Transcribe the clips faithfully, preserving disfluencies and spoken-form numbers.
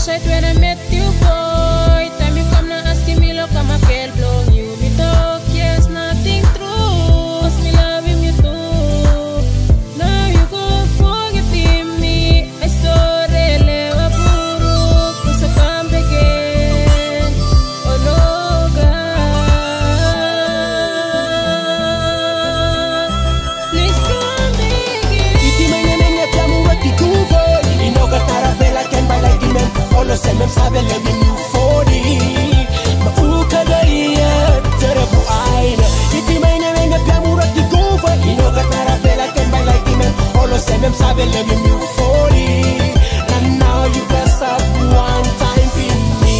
outside when I met you, boy. Time you come now asking me, look, I'm a girl, blow you. Me talk, yes, nothing true. Cause me loving you too. Now you go forgetting me. I saw the lewa puru. Cause I come again. Oh no, God. Please come again. Iti may nanay at yamu at ikuvo. Inogat narapela ken balay gimen. Olo sen mem sabe loving you forty. Mauka gaya terabu aina. Iti may nanay at yamu at ikuvo. Inogat narapela ken balay gimen. Olo sen mem sabe loving you forty. And now you bless up one time in me.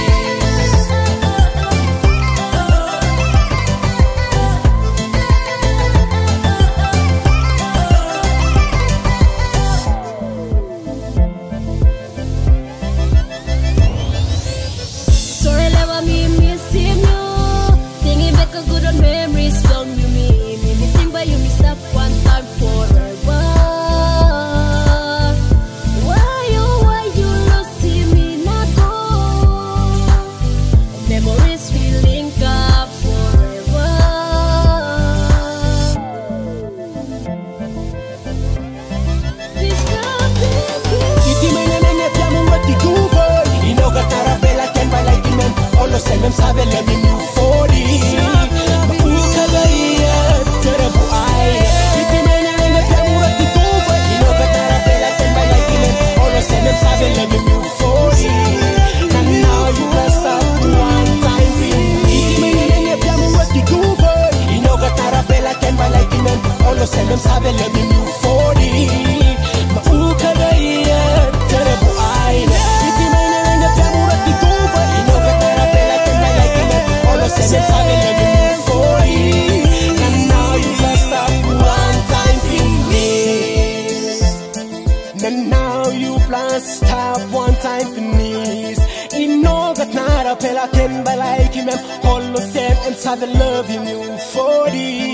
Sorry, love me missing you. Thinking back a good old memories don't you me. Me me think about you, me stop one time forever. Why you, why you lost see me not go? Memories will link up forever. Please come back here. Iti may nanay at yamu at ikuvo. Inogat narapela ken balay gimen. Olo sen mem sabe loving you forty. Mauka gaya terabu aina. Iti may nanay at yamu at ikuvo. Inogat narapela ken balay gimen. Olo sen mem sabe loving you forty. And now you bless up one time in me. Iti may nanay at yamu at ikuvo. Inogat narapela ken balay gimen. Olo sen mem sabe loving you forty. Mauka gaya terabu aina. Iti may nanay at yamu at ikuvo. Inogat narapela ken balay gimen. Olo sen mem sabe loving you forty. And now you bless up one time in me. And now you blast up one time finish. Inogat narapela ken balay gimen. Olo sen mem sabe loving you forty.